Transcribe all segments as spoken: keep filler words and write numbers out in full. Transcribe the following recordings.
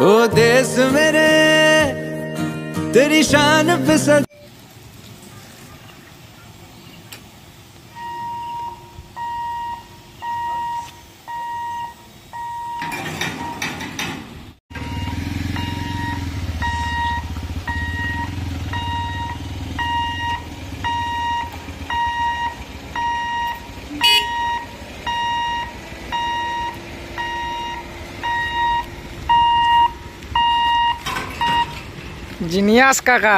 ओ देश मेरे तेरी शान पे सद জিনিয়াস কাকা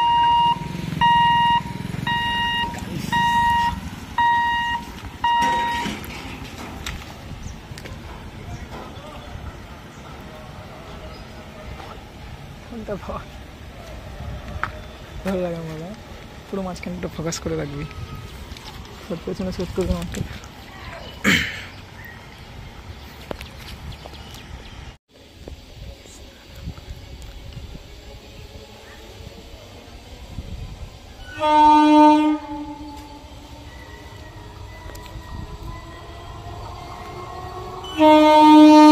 ভালো লাগে আমার পুরো মাঝখানে একটু ফোকাস করে রাখবি পেছনে সেট করবি আমাকে Oh